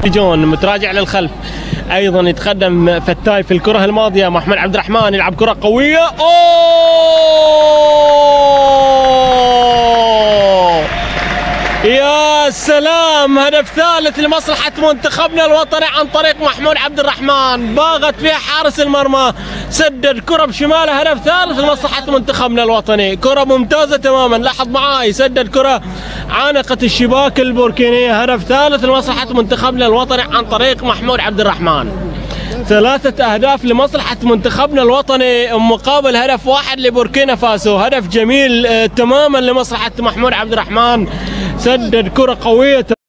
جون متراجع للخلف، ايضا يتقدم فتاي في الكره الماضيه. محمود عبد الرحمن يلعب كره قويه، اوه يا سلام، هدف ثالث لمصلحة منتخبنا الوطني عن طريق محمود عبد الرحمن، باغت فيها حارس المرمى، سدد كرة بشماله، هدف ثالث لمصلحة منتخبنا الوطني، كرة ممتازة تماما. لاحظ معاي، سدد كرة عانقت الشباك البوركينية، هدف ثالث لمصلحة منتخبنا الوطني عن طريق محمود عبد الرحمن. 3 أهداف لمصلحة منتخبنا الوطني مقابل هدف واحد لبوركينا فاسو، هدف جميل تماما لمصلحة محمود عبد الرحمن، سدد كرة قوية.